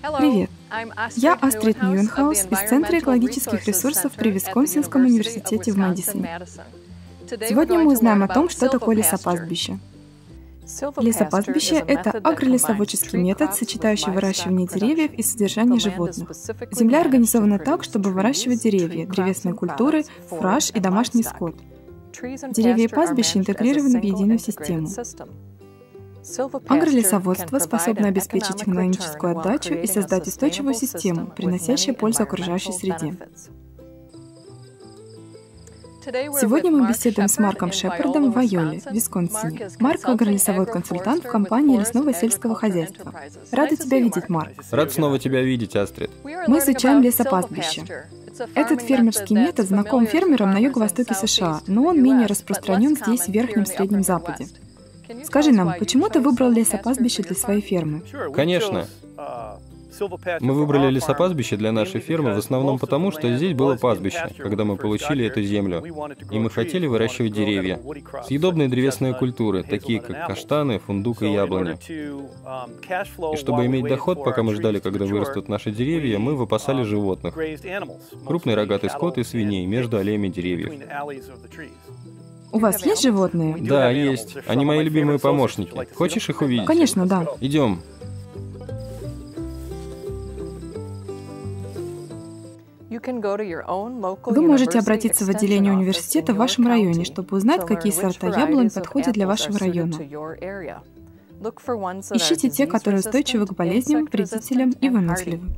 Привет! Я Астрид Ньюенхаус из Центра экологических ресурсов при Висконсинском университете в Мэдисоне. Сегодня мы узнаем о том, что такое лесопастбище. Лесопастбище – это агролесоводческий метод, сочетающий выращивание деревьев и содержание животных. Земля организована так, чтобы выращивать деревья, древесные культуры, фураж и домашний скот. Деревья и пастбища интегрированы в единую систему. Агролесоводство способно обеспечить экономическую отдачу и создать устойчивую систему, приносящую пользу окружающей среде. Сегодня мы беседуем с Марком Шепардом в Вайоле, Висконсине. Марк – агролесовой консультант в компании лесного сельского хозяйства. Рада тебя видеть, Марк. Рад снова тебя видеть, Астрид. Мы изучаем лесопастбище. Этот фермерский метод знаком фермерам на юго-востоке США, но он менее распространен здесь, в Верхнем Среднем Западе. Скажи нам, почему ты выбрал лесопастбище для своей фермы? Конечно. Мы выбрали лесопастбище для нашей фермы в основном потому, что здесь было пастбище, когда мы получили эту землю. И мы хотели выращивать деревья. Съедобные древесные культуры, такие как каштаны, фундук и яблони. И чтобы иметь доход, пока мы ждали, когда вырастут наши деревья, мы выпасали животных. Крупный рогатый скот и свиней между аллеями деревьев. У вас есть животные? Да, есть. Они мои любимые помощники. Хочешь их увидеть? Конечно, да. Идем. Вы можете обратиться в отделение университета в вашем районе, чтобы узнать, какие сорта яблонь подходят для вашего района. Ищите те, которые устойчивы к болезням, вредителям и выносливы.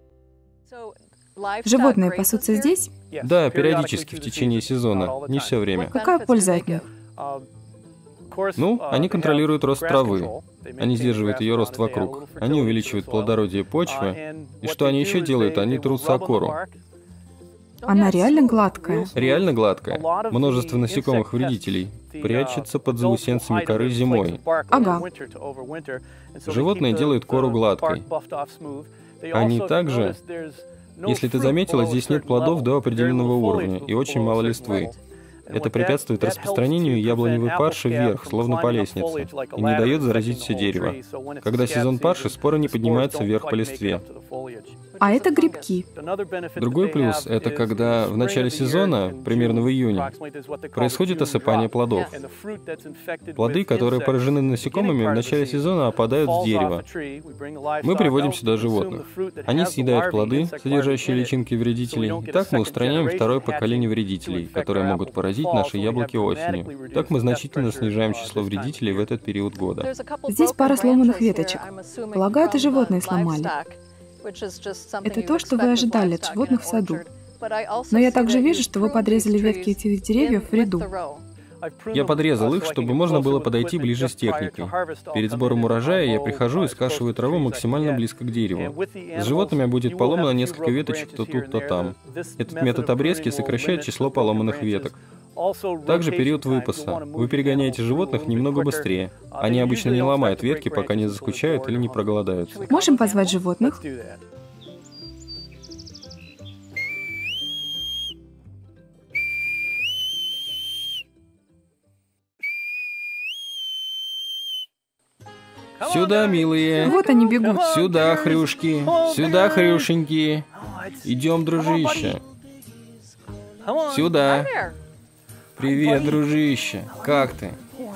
Животные пасутся здесь? Да, периодически в течение сезона, не все время. Какая польза от них? Ну, они контролируют рост травы. Они сдерживают ее рост вокруг. Они увеличивают плодородие почвы. И что они еще делают? Они трутся о кору. Она реально гладкая? Реально гладкая. Множество насекомых-вредителей прячется под заусенцами коры зимой. Ага. Животные делают кору гладкой. Они также... Если ты заметила, здесь нет плодов до определенного уровня и очень мало листвы. Это препятствует распространению яблоневой парши вверх, словно по лестнице, и не дает заразить все дерево. Когда сезон парши, споры не поднимаются вверх по листве. А это грибки. Другой плюс — это когда в начале сезона, примерно в июне, происходит осыпание плодов. Плоды, которые поражены насекомыми, в начале сезона опадают с дерева. Мы приводим сюда животных. Они съедают плоды, содержащие личинки вредителей, и так мы устраняем второе поколение вредителей, которые могут поразить наши яблоки осенью. Так мы значительно снижаем число вредителей в этот период года. Здесь пара сломанных веточек. Полагаю, это животные сломали. Это то, что вы ожидали от животных в саду. Но я также вижу, что вы подрезали ветки этих деревьев в ряду. Я подрезал их, чтобы можно было подойти ближе с техникой. Перед сбором урожая я прихожу и скашиваю траву максимально близко к дереву. С животными будет поломано несколько веточек то тут, то там. Этот метод обрезки сокращает число поломанных веток. Также период выпаса. Вы перегоняете животных немного быстрее. Они обычно не ломают ветки, пока не заскучают или не проголодаются. Можем позвать животных? Сюда, милые. Вот они бегут. Сюда, хрюшки. Сюда, хрюшеньки. Идем, дружище. Сюда. Привет, дружище. Как ты?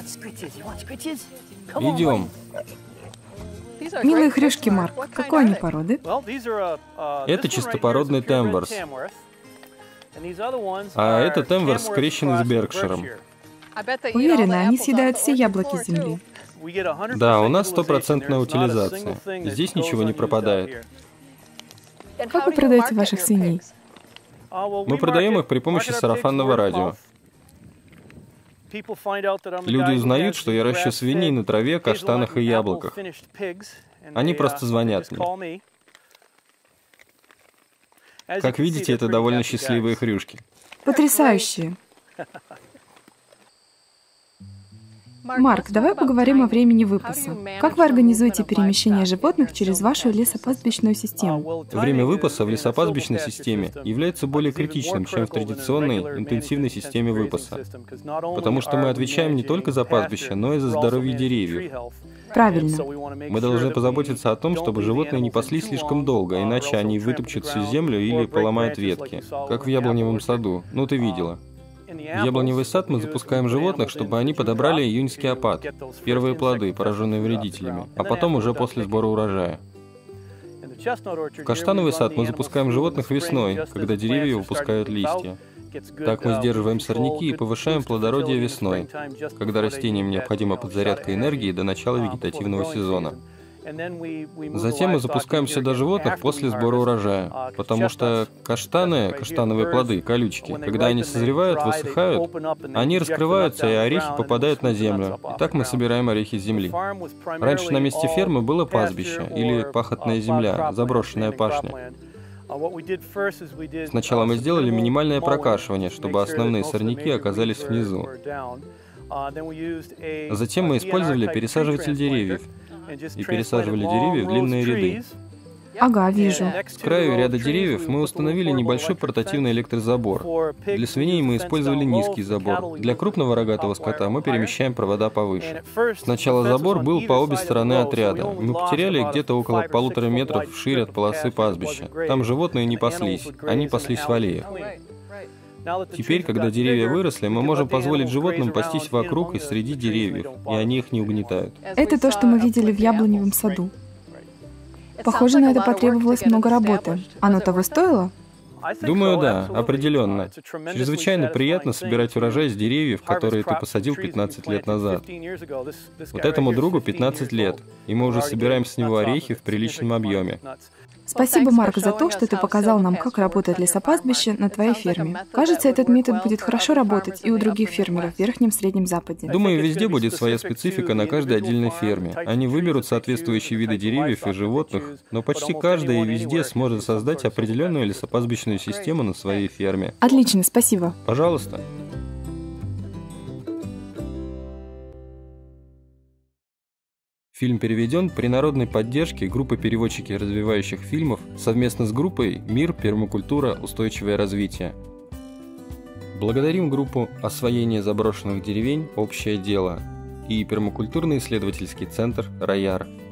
Идем. Милые хрюшки, Марк. Какой они породы? Это чистопородный темверс. А это темверс, скрещенный с беркширом. Уверена, они съедают все яблоки с земли. Да, у нас 100% утилизация. Здесь ничего не пропадает. Как вы продаете ваших свиней? Мы продаем их при помощи сарафанного радио. Люди узнают, что я ращу свиней на траве, каштанах и яблоках. Они просто звонят мне. Как видите, это довольно счастливые хрюшки. Потрясающие. Марк, давай поговорим о времени выпаса. Как вы организуете перемещение животных через вашу лесопастбищную систему? Время выпаса в лесопастбищной системе является более критичным, чем в традиционной интенсивной системе выпаса, потому что мы отвечаем не только за пастбище, но и за здоровье деревьев. Правильно. Мы должны позаботиться о том, чтобы животные не паслись слишком долго, иначе они вытопчут всю землю или поломают ветки, как в яблоневом саду. Ну, ты видела. В яблоневый сад мы запускаем животных, чтобы они подобрали июньский опад, первые плоды, пораженные вредителями, а потом уже после сбора урожая. В каштановый сад мы запускаем животных весной, когда деревья выпускают листья. Так мы сдерживаем сорняки и повышаем плодородие весной, когда растениям необходима подзарядка энергии до начала вегетативного сезона. Затем мы запускаем сюда животных после сбора урожая, потому что каштановые плоды, колючки, когда они созревают, высыхают, они раскрываются, и орехи попадают на землю. И так мы собираем орехи с земли. Раньше на месте фермы было пастбище, или пахотная земля, заброшенная пашня. Сначала мы сделали минимальное прокашивание, чтобы основные сорняки оказались внизу. Затем мы использовали пересаживатель деревьев и пересаживали деревья в длинные ряды. Ага, вижу. С краю ряда деревьев мы установили небольшой портативный электрозабор. Для свиней мы использовали низкий забор. Для крупного рогатого скота мы перемещаем провода повыше. Сначала забор был по обе стороны отряда. Мы потеряли где-то около 1,5 метров вширь от полосы пастбища. Там животные не паслись, они паслись в аллеях. Теперь, когда деревья выросли, мы можем позволить животным пастись вокруг и среди деревьев, и они их не угнетают. Это то, что мы видели в яблоневом саду. Похоже, на это потребовалось много работы. Оно того стоило? Думаю, да, определенно. Чрезвычайно приятно собирать урожай с деревьев, которые ты посадил 15 лет назад. Вот этому другу 15 лет, и мы уже собираем с него орехи в приличном объеме. Спасибо, Марк, за то, что ты показал нам, как работает лесопастбище на твоей ферме. Кажется, этот метод будет хорошо работать и у других фермеров в Верхнем Среднем Западе. Думаю, везде будет своя специфика на каждой отдельной ферме. Они выберут соответствующие виды деревьев и животных, но почти каждая и везде сможет создать определенную лесопастбищную систему на своей ферме. Отлично, спасибо. Пожалуйста. Фильм переведен при народной поддержке группы переводчики развивающих фильмов совместно с группой «Мир, пермакультура, устойчивое развитие». Благодарим группу «Освоение заброшенных деревень. Общее дело» и пермакультурный исследовательский центр «Рояр».